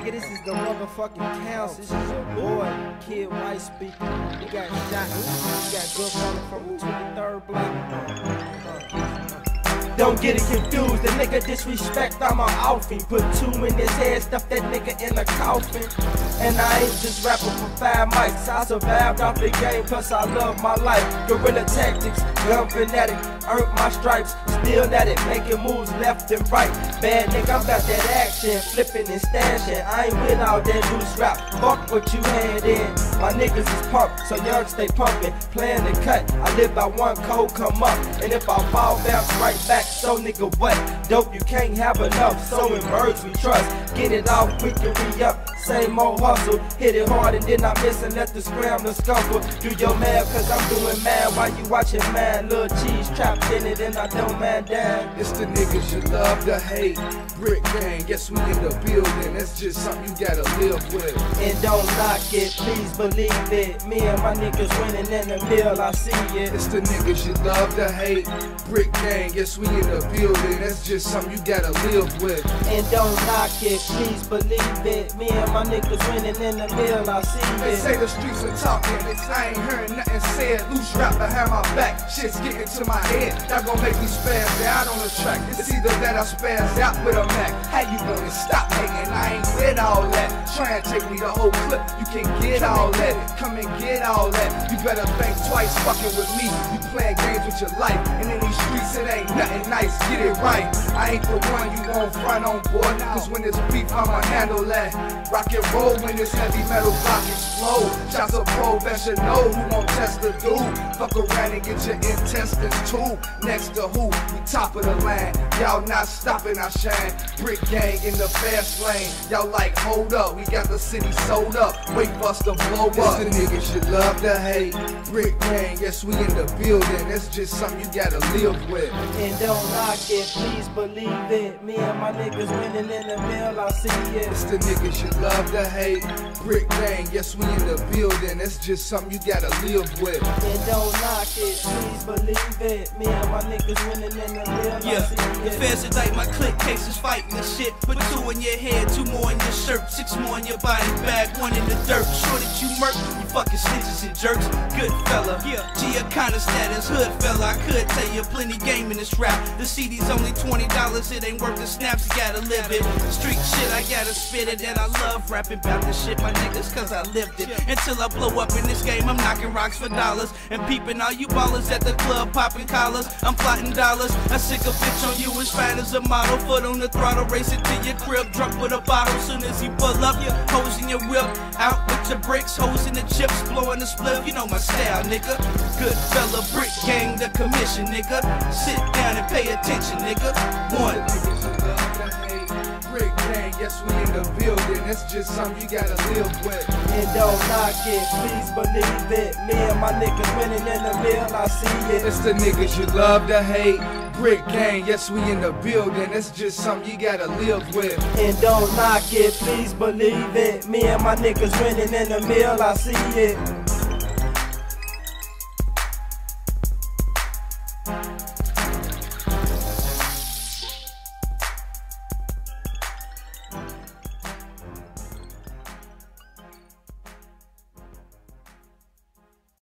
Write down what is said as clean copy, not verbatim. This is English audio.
nigga, this is the motherfucking counts. This is your boy, Kid White speaking. We got shot. We got good fella from the 23rd block. Don't get it confused, the nigga disrespect, I'm a offie. Put two in his head, stuff that nigga in a coffin. And I ain't just rapping for 5 mics. I survived off the game, plus I love my life. Guerrilla tactics, gun fanatic, earned my stripes. Still at it, making moves left and right. Bad nigga, I'm about that action, flipping and stashing. I ain't with all that loose rap, fuck what you had in. My niggas is pumped, so young stay pumping. Playing the cut, I live by one code, come up. And if I fall, bounce right back. So nigga what? Dope you can't have enough, so in birds we trust. Get it off quick and re-up, same old hustle. Hit it hard and then I miss and let the scramble scuffle. Do your math cause I'm doing mad while you watching mad. Little cheese trapped in it and I don't man down. It's the niggas you love to hate. Brick gang, guess we in the building. That's just something you gotta live with. And don't knock it, please believe it. Me and my niggas winning in the mill, I see it. It's the niggas you love to hate. Brick gang, guess we in the building. That's just something you gotta live with. And don't knock it, please believe it. Me and my niggas winning in the mill, I see it. They say the streets are talking, I ain't hearing nothing said. Loose rap behind my back, shit's getting to my head. Y'all gon' make me spaz out on the track. It's either that I spaz out with a Mac. How you gonna stop hating? I ain't with all that. Try and take me the whole clip, you can get all that. Come and get all that. You better think twice fucking with me. You playing games with your life, and in these streets it ain't nothing nice. Get it right. I ain't the one you won't front on, boy. Cause when it's beef, I'ma handle that. Rock and roll when this heavy metal block explode. Shots of professional who won't test the dude. Fuck around and get your intestines too. Next to who? We top of the line. Y'all not stopping our shine. Brick gang in the fast lane. Y'all like, hold up, we got the city sold up. Wait for us to blow up. It's the niggas you love to hate. Brick gang, yes we in the building. That's just something you gotta live with. And don't knock it, please believe it. Me and my niggas winning in the mill, I see it. It's the niggas you love to hate. Brick gang, yes we in the building. That's just something you gotta live with. And don't knock it, please believe it. Me and my niggas winning in the mill, I see it. The feds indict my clique cases fighting and shit. Put 2 in your head, 2 more in your shirt, 6 more in your body bag, 1 in the dirt. Sure that you murk, you fucking snitches and jerks. Good fella, Giacana status, hood fella. I could tell you plenty game in this rap. The CD's only $20, it ain't worth the snaps, you gotta live it. Street shit, I gotta spit it, and I love rapping about this shit, my niggas, cause I lived it. Until I blow up in this game, I'm knocking rocks for dollars. And peeping all you ballers at the club, popping collars. I'm plotting dollars, I sick a bitch on you as fine as a model. Foot on the throttle, racing to your crib, drunk with a bottle. Soon as you pull up, hoes in your whip, out with your bricks, hoes in the chips, blowing the split. You know my style, nigga. Good fella, brick gang, the commission, nigga. Sit down and pay attention, nigga. One. Brick gang, yes we in the building. That's just something you gotta live with. And don't knock it, please believe it. Me and my niggas winning in the mill, I see it. It's the niggas you love to hate. Brick gang, yes we in the building. That's just something you gotta live with. And don't knock it, please believe it. Me and my niggas winning in the mill, I see it.